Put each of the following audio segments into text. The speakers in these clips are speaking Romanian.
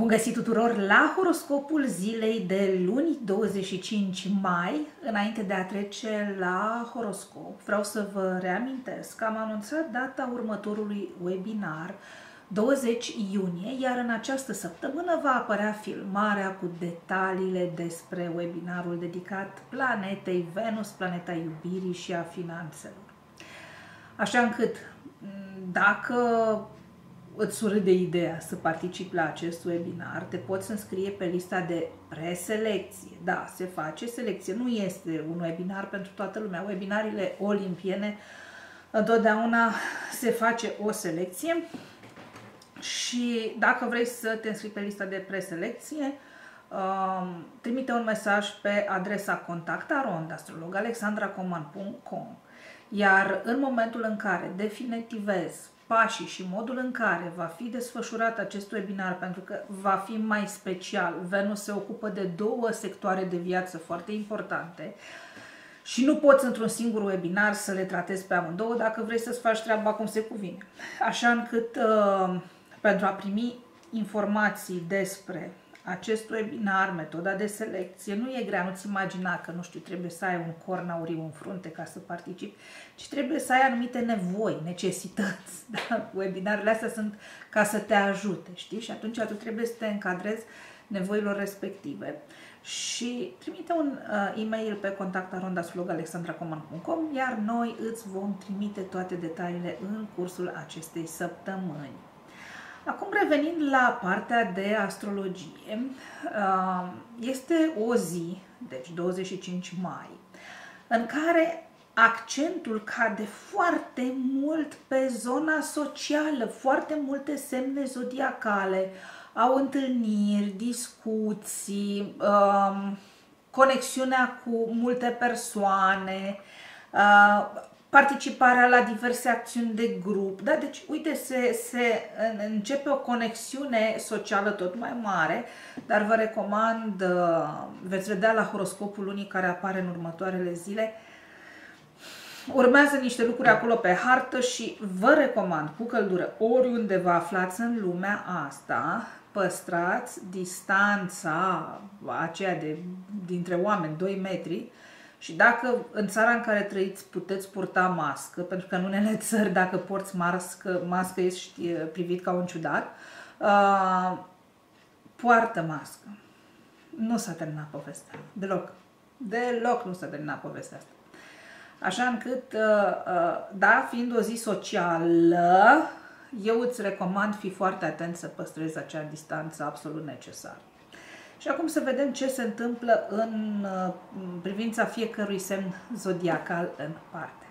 Bun găsit tuturor la horoscopul zilei de luni 25 mai. Înainte de a trece la horoscop, vreau să vă reamintesc că am anunțat data următorului webinar, 20 iunie, iar în această săptămână va apărea filmarea cu detaliile despre webinarul dedicat planetei Venus, planeta iubirii și a finanțelor. Așa încât, dacă îți surâde ideea să participi la acest webinar, te poți înscrie pe lista de preselecție. Da, se face selecție, nu este un webinar pentru toată lumea. Webinarile olimpiene, întotdeauna se face o selecție și dacă vrei să te înscrii pe lista de preselecție, trimite un mesaj pe adresa contact@astrologalexandracoman.com, iar în momentul în care definitivezi pașii și modul în care va fi desfășurat acest webinar, pentru că va fi mai special, Venus se ocupă de două sectoare de viață foarte importante și nu poți într-un singur webinar să le tratezi pe amândouă dacă vrei să-ți faci treaba cum se cuvine. Așa încât, pentru a primi informații despre acest webinar, metoda de selecție, nu e grea, nu-ți imagina că, nu știu, trebuie să ai un corn auriu în frunte ca să participi, ci trebuie să ai anumite nevoi, necesități. Da? Webinarele astea sunt ca să te ajute, știi? Și atunci tu trebuie să te încadrezi nevoilor respective. Și trimite un e-mail pe contact@astrologalexandracoman.com, iar noi îți vom trimite toate detaliile în cursul acestei săptămâni. Acum, revenind la partea de astrologie, este o zi, deci 25 mai, în care accentul cade foarte mult pe zona socială, foarte multe semne zodiacale au întâlniri, discuții, conexiunea cu multe persoane, participarea la diverse acțiuni de grup, da? Deci, uite, se începe o conexiune socială tot mai mare, dar vă recomand, veți vedea la horoscopul lunii care apare în următoarele zile, urmează niște lucruri acolo pe hartă și vă recomand cu căldură, oriunde vă aflați în lumea asta, păstrați distanța aceea dintre oameni, 2 metri, și dacă în țara în care trăiți puteți purta mască, pentru că în unele țări dacă porți mască ești privit ca un ciudat, poartă mască. Nu s-a terminat povestea, deloc. Deloc nu s-a terminat povestea asta. Așa încât, da, fiind o zi socială, eu îți recomand, fii foarte atent să păstrezi acea distanță absolut necesară. Și acum să vedem ce se întâmplă în privința fiecărui semn zodiacal în parte.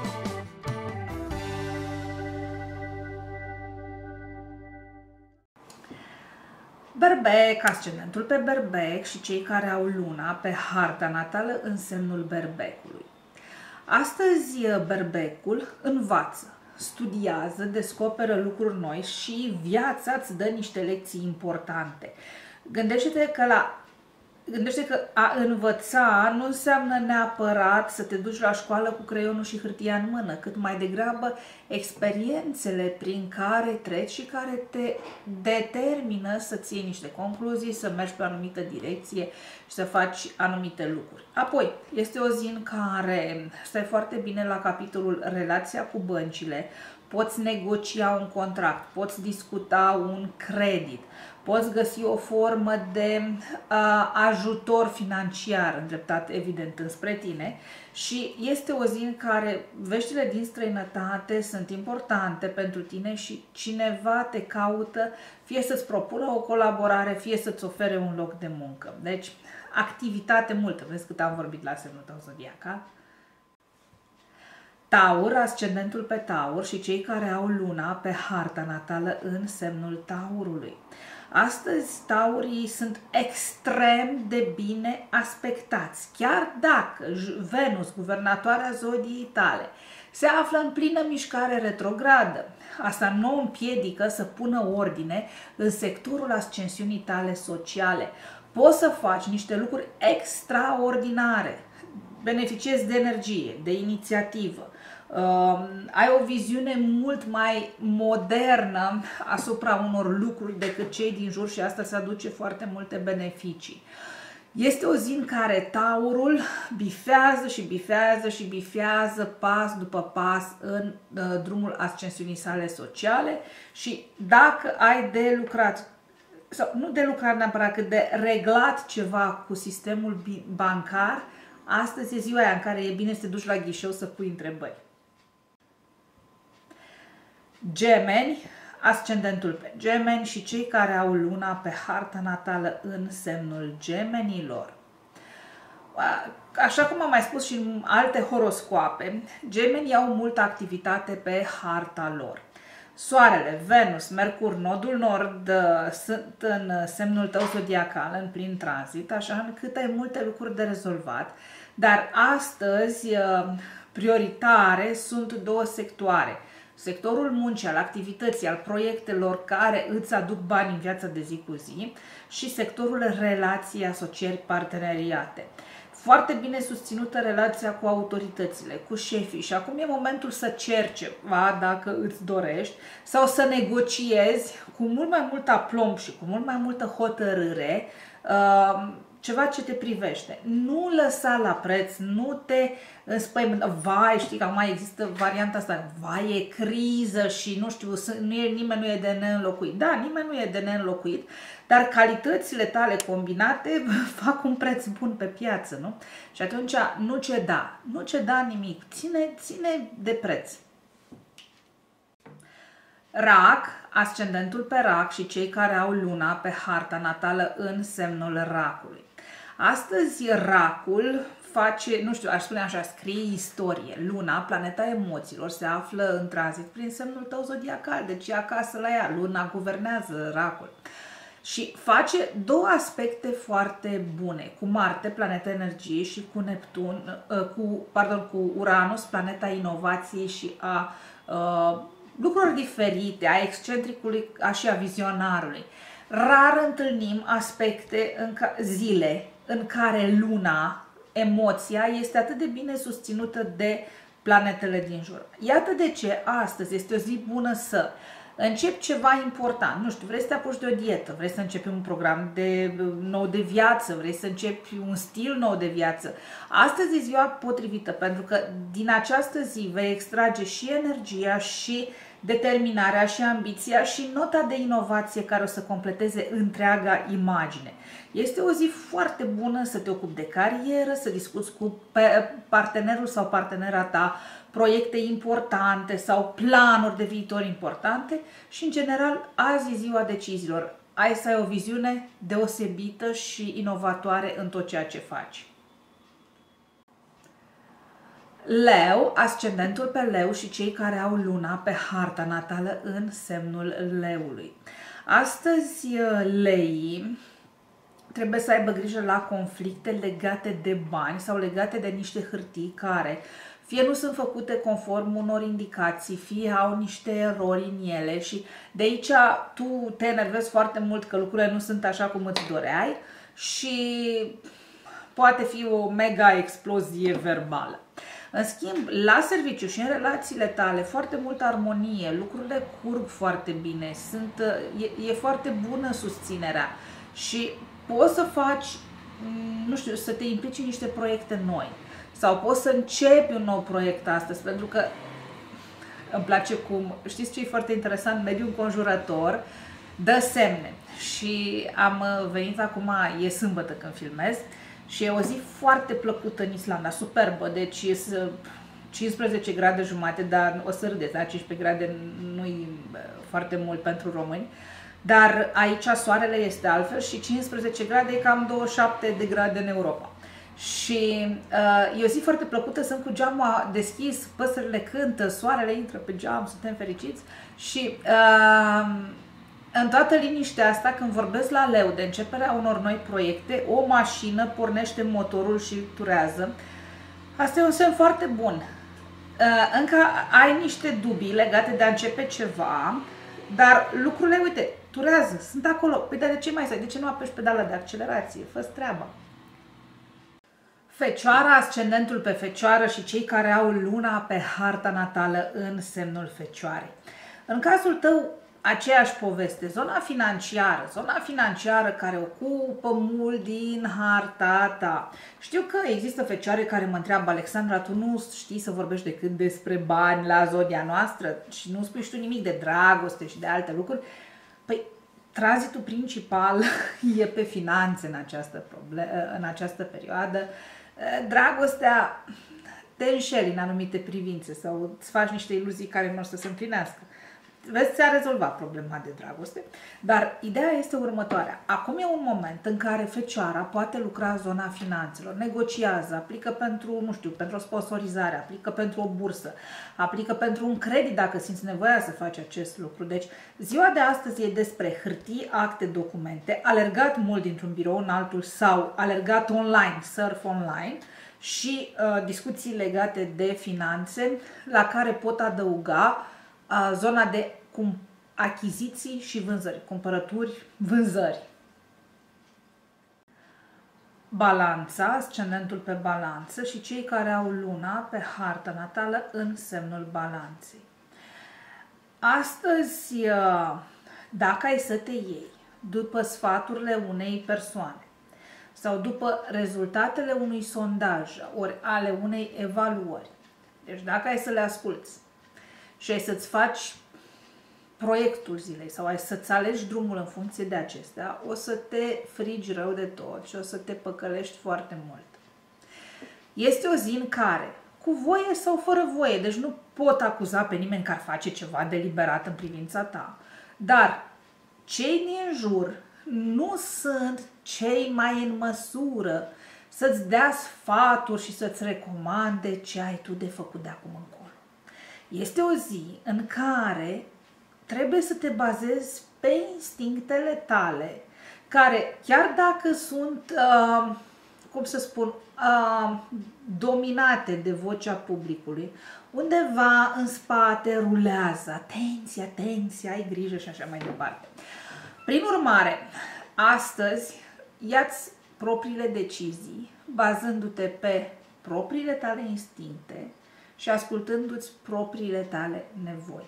Berbec, ascendentul pe Berbec și cei care au luna pe harta natală în semnul Berbecului. Astăzi Berbecul învață, studiază, descoperă lucruri noi și viața îți dă niște lecții importante. Gândește-te că a învăța nu înseamnă neapărat să te duci la școală cu creionul și hârtia în mână, cât mai degrabă experiențele prin care treci și care te determină să-ți iei niște concluzii, să mergi pe o anumită direcție și să faci anumite lucruri. Apoi, este o zi în care stai foarte bine la capitolul relația cu băncile, poți negocia un contract, poți discuta un credit, poți găsi o formă de ajutor financiar îndreptat evident înspre tine și este o zi în care veștile din străinătate sunt importante pentru tine și cineva te caută, fie să-ți propună o colaborare, fie să-ți ofere un loc de muncă. Deci, activitate multă. Vezi cât am vorbit la semnul tău zodiacal? Taur, ascendentul pe Taur și cei care au luna pe harta natală în semnul Taurului. Astăzi, taurii sunt extrem de bine aspectați, chiar dacă Venus, guvernatoarea zodiei tale, se află în plină mișcare retrogradă. Asta nu împiedică să pună ordine în sectorul ascensiunii tale sociale. Poți să faci niște lucruri extraordinare, beneficiezi de energie, de inițiativă, ai o viziune mult mai modernă asupra unor lucruri decât cei din jur și asta îți aduce foarte multe beneficii. Este o zi în care Taurul bifează și bifează și bifează pas după pas în drumul ascensiunii sale sociale și dacă ai de lucrat, sau nu de lucrat neapărat, cât de reglat ceva cu sistemul bancar, astăzi e ziua aia în care e bine să te duci la ghișeu să pui întrebări. Gemeni, ascendentul pe Gemeni și cei care au luna pe harta natală în semnul Gemenilor. Așa cum am mai spus și în alte horoscoape, Gemenii au multă activitate pe harta lor. Soarele, Venus, Mercur, nodul nord sunt în semnul tău zodiacal, în plin tranzit, așa încât ai multe lucruri de rezolvat, dar astăzi prioritare sunt două sectoare. Sectorul muncii, al activității, al proiectelor care îți aduc bani în viața de zi cu zi și sectorul relații, asocieri, parteneriate. Foarte bine susținută relația cu autoritățile, cu șefii și acum e momentul să ceri ceva dacă îți dorești sau să negociezi cu mult mai mult aplomb și cu mult mai multă hotărâre ceva ce te privește. Nu lăsa la preț, nu te înspăimânta. Vai, știi că mai există varianta asta, vai, e criză și nu știu, nimeni nu e de neînlocuit. Da, nimeni nu e de neînlocuit, dar calitățile tale combinate fac un preț bun pe piață, nu? Și atunci nu ceda nimic, ține de preț. Rac, ascendentul pe Rac și cei care au luna pe harta natală în semnul Racului. Astăzi Racul face, nu știu, aș spune așa, scrie istorie. Luna, planeta emoțiilor, se află în tranzit prin semnul tău zodiacal, deci e acasă la ea. Luna guvernează Racul. Și face două aspecte foarte bune, cu Marte, planeta energiei, și cu Neptun, cu Uranus, planeta inovației și a lucruri diferite, a excentricului, și a vizionarului. Rar întâlnim aspecte, zile în care luna, emoția, este atât de bine susținută de planetele din jur. Iată de ce astăzi este o zi bună să începi ceva important. Nu știu, vrei să te apuci de o dietă, vrei să începi un program nou de viață, vrei să începi un stil nou de viață. Astăzi e ziua potrivită, pentru că din această zi vei extrage și energia, și determinarea, și ambiția, și nota de inovație care o să completeze întreaga imagine. Este o zi foarte bună să te ocupi de carieră, să discuți cu partenerul sau partenera ta proiecte importante sau planuri de viitor importante și, în general, azi e ziua deciziilor. Ai să ai o viziune deosebită și inovatoare în tot ceea ce faci. Leu, ascendentul pe Leu și cei care au luna pe harta natală în semnul Leului. Astăzi, leii trebuie să aibă grijă la conflicte legate de bani sau legate de niște hârtii care fie nu sunt făcute conform unor indicații, fie au niște erori în ele și de aici tu te enervezi foarte mult că lucrurile nu sunt așa cum îți doreai și poate fi o mega explozie verbală. În schimb, la serviciu și în relațiile tale, foarte multă armonie, lucrurile curg foarte bine, e foarte bună susținerea și poți să faci, nu știu, să te implici în niște proiecte noi sau poți să începi un nou proiect astăzi, pentru că îmi place cum, știți ce e foarte interesant, mediul înconjurător dă semne și am venit acum, e sâmbătă când filmez, și e o zi foarte plăcută în Islanda, superbă, deci e 15 grade jumate, dar o să râdeți, 15 grade nu-i foarte mult pentru români, dar aici soarele este altfel și 15 grade e cam 27 de grade în Europa. Și e o zi foarte plăcută, sunt cu geamul deschis, păsările cântă, soarele intră pe geam, suntem fericiți și în toată liniștea asta, când vorbesc la Leu de începerea unor noi proiecte, o mașină pornește motorul și turează. Asta e un semn foarte bun. Încă ai niște dubii legate de a începe ceva, dar lucrurile, uite, turează, sunt acolo. Păi, dar de ce mai stai? De ce nu apeși pedala de accelerație? Fă-ți treaba. Fecioara, ascendentul pe Fecioară și cei care au luna pe harta natală în semnul Fecioarei. În cazul tău, aceeași poveste, zona financiară care ocupă mult din harta ta. Știu că există fecioare care mă întreabă: Alexandra, tu nu știi să vorbești decât despre bani la zodia noastră și nu spui și tu nimic de dragoste și de alte lucruri. Păi, tranzitul principal e pe finanțe în această perioadă. Dragostea te înșeli în anumite privințe sau îți faci niște iluzii care nu o să se împlinească. Vezi, ți-a rezolvat problema de dragoste, dar ideea este următoarea. Acum e un moment în care Fecioara poate lucra în zona finanțelor, negociază, aplică pentru, nu știu, pentru o sponsorizare, aplică pentru o bursă, aplică pentru un credit dacă simți nevoia să faci acest lucru. Deci, ziua de astăzi e despre hârtii, acte, documente, alergat mult dintr-un birou în altul sau alergat online, surf online, și discuții legate de finanțe, la care pot adăuga zona de achiziții și vânzări, cumpărături, vânzări. Balanța, ascendentul pe Balanță și cei care au luna pe harta natală în semnul Balanței. Astăzi, dacă ai să te iei după sfaturile unei persoane sau după rezultatele unui sondaj ori ale unei evaluări, deci dacă ai să le asculți și ai să-ți faci proiectul zilei sau ai să-ți alegi drumul în funcție de acestea, o să te frigi rău de tot și o să te păcălești foarte mult. Este o zi în care, cu voie sau fără voie, deci nu pot acuza pe nimeni că ar face ceva deliberat în privința ta, dar cei din jur nu sunt cei mai în măsură să-ți dea sfaturi și să-ți recomande ce ai tu de făcut de acum încolo. Este o zi în care trebuie să te bazezi pe instinctele tale, care chiar dacă sunt, cum să spun, dominate de vocea publicului, undeva în spate rulează: atenție, atenție, ai grijă și așa mai departe. Prin urmare, astăzi ia-ți propriile decizii, bazându-te pe propriile tale instincte și ascultându-ți propriile tale nevoi.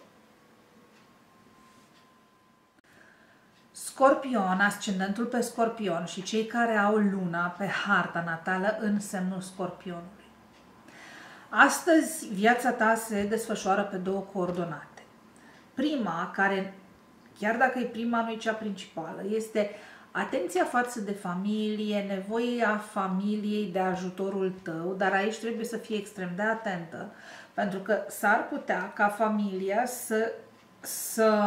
Scorpion, ascendentul pe Scorpion și cei care au luna pe harta natală în semnul Scorpionului. Astăzi viața ta se desfășoară pe două coordonate. Prima, care chiar dacă e prima, nu e cea principală, este atenția față de familie, nevoia familiei de ajutorul tău, dar aici trebuie să fii extrem de atentă, pentru că s-ar putea ca familia să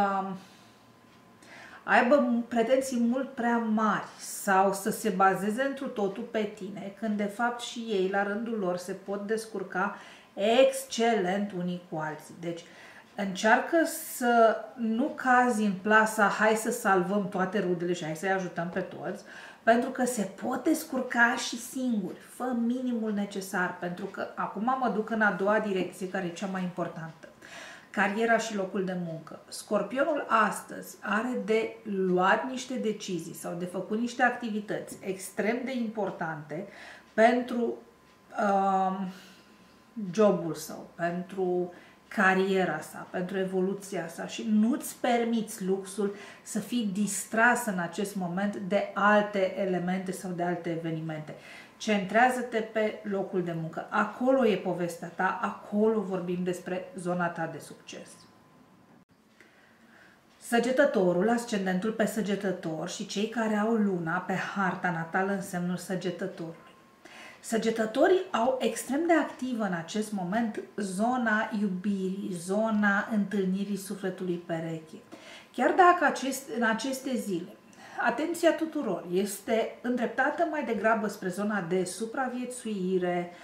aibă pretenții mult prea mari sau să se bazeze întru totul pe tine, când de fapt și ei la rândul lor se pot descurca excelent unii cu alții. Deci încearcă să nu cazi în plasa hai să salvăm toate rudele și hai să-i ajutăm pe toți, pentru că se pot descurca și singuri. Fă minimul necesar, pentru că acum mă duc în a doua direcție, care e cea mai importantă: cariera și locul de muncă. Scorpionul astăzi are de luat niște decizii sau de făcut niște activități extrem de importante pentru jobul său, pentru cariera sa, pentru evoluția sa și nu-ți permiți luxul să fii distras în acest moment de alte elemente sau de alte evenimente. Centrează-te pe locul de muncă. Acolo e povestea ta, acolo vorbim despre zona ta de succes. Săgetătorul, ascendentul pe Săgetător și cei care au luna pe harta natală în semnul Săgetătorului. Săgetătorii au extrem de activă în acest moment zona iubirii, zona întâlnirii sufletului pereche. Chiar dacă în aceste zile atenția tuturor este îndreptată mai degrabă spre zona de supraviețuire,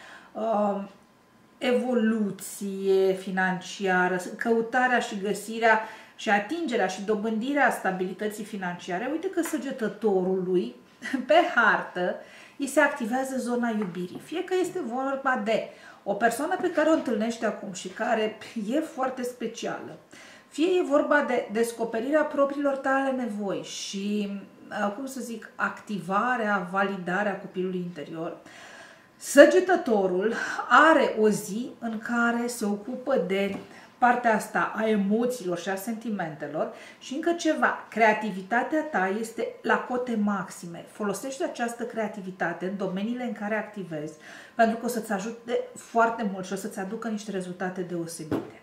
evoluție financiară, căutarea și găsirea și atingerea și dobândirea stabilității financiare, uite că Săgetătorului pe hartă îi se activează zona iubirii. Fie că este vorba de o persoană pe care o întâlnești acum și care e foarte specială, fie e vorba de descoperirea propriilor tale nevoi și, cum să zic, activarea, validarea copilului interior, Săgetătorul are o zi în care se ocupă de partea asta a emoțiilor și a sentimentelor și încă ceva, creativitatea ta este la cote maxime. Folosește această creativitate în domeniile în care activezi pentru că o să-ți ajute foarte mult și o să-ți aducă niște rezultate deosebite.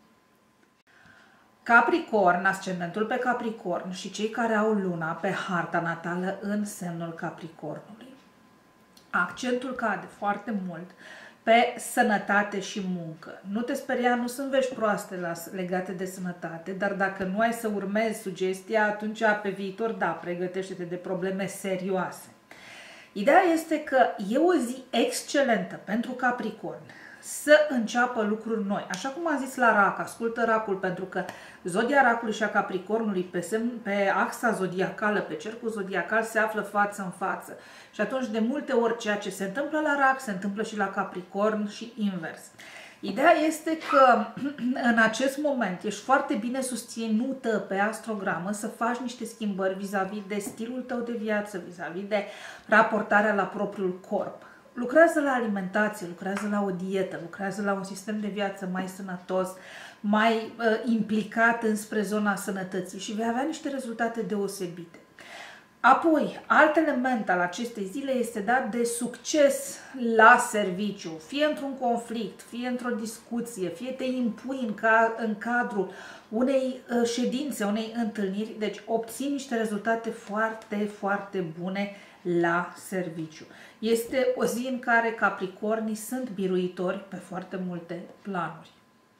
Capricorn, ascendentul pe Capricorn și cei care au luna pe harta natală în semnul Capricornului. Accentul cade foarte mult pe sănătate și muncă. Nu te speria, nu sunt vești proaste legate de sănătate, dar dacă nu ai să urmezi sugestia, atunci pe viitor, da, pregătește-te de probleme serioase. Ideea este că e o zi excelentă pentru Capricorn să înceapă lucruri noi. Așa cum am zis la Rac, ascultă Racul, pentru că zodia Racului și a Capricornului pe axa zodiacală, pe cercul zodiacal se află față în față. Și atunci de multe ori ceea ce se întâmplă la Rac se întâmplă și la Capricorn și invers. Ideea este că în acest moment ești foarte bine susținută pe astrogramă să faci niște schimbări vis-a-vis de stilul tău de viață, vis-a-vis de raportarea la propriul corp. Lucrează la alimentație, lucrează la o dietă, lucrează la un sistem de viață mai sănătos, mai implicat înspre zona sănătății și vei avea niște rezultate deosebite. Apoi, alt element al acestei zile este dat de succes la serviciu, fie într-un conflict, fie într-o discuție, fie te impui în cadrul unei ședințe, unei întâlniri, deci obții niște rezultate foarte, foarte bune la serviciu. Este o zi în care Capricornii sunt biruitori pe foarte multe planuri.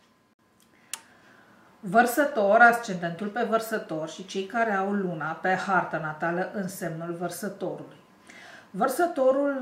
Vărsător, ascendentul pe Vărsător și cei care au luna pe harta natală în semnul Vărsătorului. Vărsătorul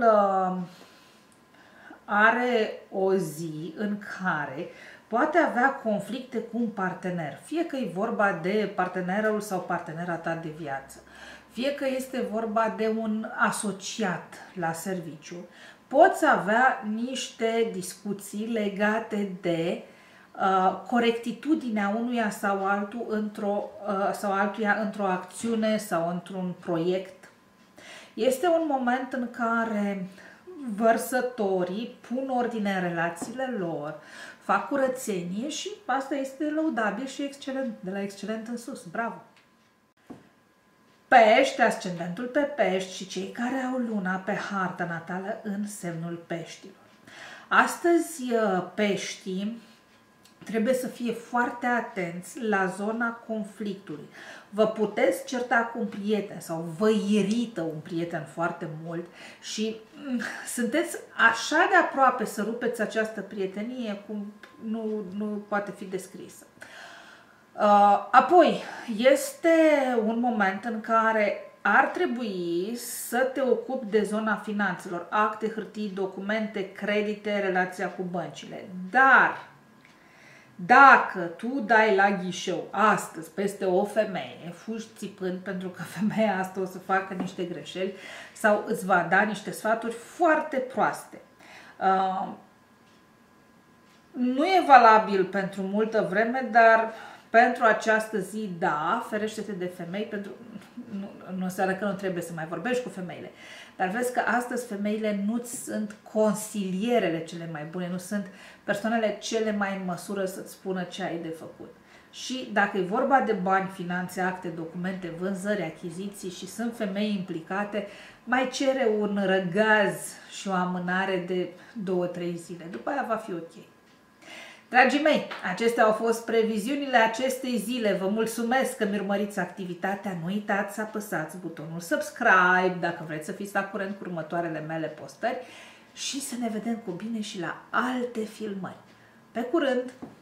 are o zi în care poate avea conflicte cu un partener, fie că e vorba de partenerul sau partenera ta de viață, fie că este vorba de un asociat la serviciu. Poți avea niște discuții legate de corectitudinea unuia sau altuia într-o acțiune sau într-un proiect. Este un moment în care vărsătorii pun ordine în relațiile lor, fac curățenie și asta este lăudabil și excelent, de la excelent în sus. Bravo! Pești, ascendentul pe Pești și cei care au luna pe harta natală în semnul Peștilor. Astăzi peștii trebuie să fie foarte atenți la zona conflictului. Vă puteți certa cu un prieten sau vă irită un prieten foarte mult și sunteți așa de aproape să rupeți această prietenie cum nu poate fi descrisă. Apoi, este un moment în care ar trebui să te ocupi de zona finanțelor, acte, hârtii, documente, credite, relația cu băncile. Dar dacă tu dai la ghișeu astăzi peste o femeie, fugi țipând pentru că femeia asta o să facă niște greșeli sau îți va da niște sfaturi foarte proaste. Nu e valabil pentru multă vreme, dar pentru această zi, da, ferește-te de femei, nu înseamnă că nu trebuie să mai vorbești cu femeile, dar vezi că astăzi femeile nu sunt consilierele cele mai bune, nu sunt persoanele cele mai în măsură să-ți spună ce ai de făcut. Și dacă e vorba de bani, finanțe, acte, documente, vânzări, achiziții și sunt femei implicate, mai cere un răgaz și o amânare de 2-3 zile. După aia va fi ok. Dragii mei, acestea au fost previziunile acestei zile. Vă mulțumesc că mi urmăriți activitatea. Nu uitați să apăsați butonul subscribe dacă vreți să fiți la curent cu următoarele mele postări și să ne vedem cu bine și la alte filmări. Pe curând!